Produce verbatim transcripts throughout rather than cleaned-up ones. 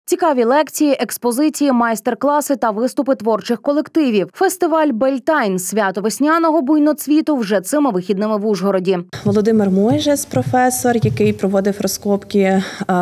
Цікаві лекції, експозиції, майстер-класи та виступи творчих колективів. Фестиваль «Бельтайн» – свято весняного буйноцвіту вже цими вихідними в Ужгороді. Володимир Мойжес, професор, який проводив розкопки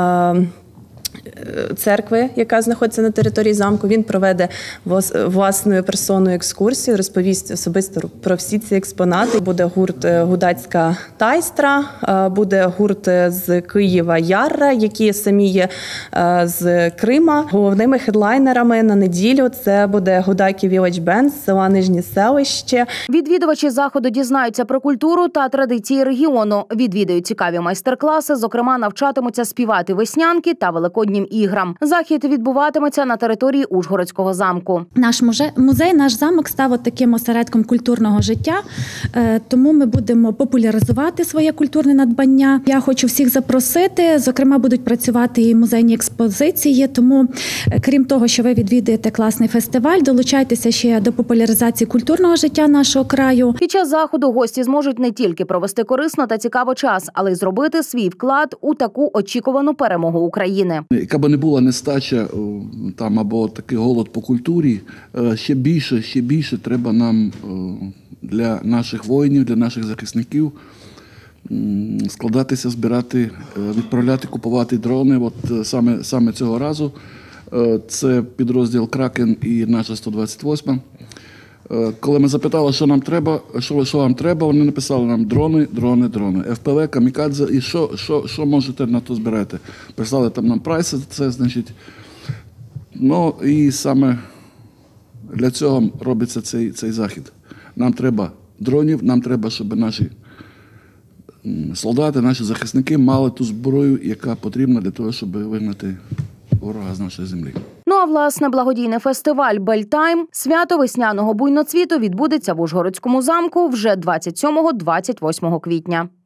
церкви, яка знаходиться на території замку, він проведе власною персоною екскурсію, розповість особисто про всі ці експонати. Буде гурт «Гудацька тайстра», буде гурт з Києва «Ярра», які самі є з Крима. Головними хедлайнерами на неділю це буде Гудакі Village Band з села Нижнє Селище. Відвідувачі заходу дізнаються про культуру та традиції регіону, відвідають цікаві майстер-класи, зокрема навчатимуться співати веснянки та великоднім іграм. Захід відбуватиметься на території Ужгородського замку. Наш музей, наш замок став таким осередком культурного життя, тому ми будемо популяризувати своє культурне надбання. Я хочу всіх запросити, зокрема будуть працювати і музейні експозиції, тому крім того, що ви відвідаєте класний фестиваль, долучайтеся ще до популяризації культурного життя нашого краю. Під час заходу гості зможуть не тільки провести корисно та цікаво час, але й зробити свій вклад у таку очікувану перемогу України. Яка би не була нестача там або такий голод по культурі, ще більше, ще більше треба нам для наших воїнів, для наших захисників складатися, збирати, відправляти, купувати дрони. От саме, саме цього разу це підрозділ «Кракен» і наша сто двадцять восьма. Коли ми запитали, що нам треба, що, що вам треба, вони написали нам дрони, дрони, дрони, еф пе ве, камікадзе, і що, що, що можете на то збирати. Прислали там нам прайси, це значить. Ну і саме для цього робиться цей, цей захід. Нам треба дронів, нам треба, щоб наші солдати, наші захисники мали ту зброю, яка потрібна для того, щоб вигнати ворога з нашої землі. Ну а власне благодійний фестиваль «Бельтайн» – свято весняного буйноцвіту відбудеться в Ужгородському замку вже двадцять сьомого - двадцять восьмого квітня.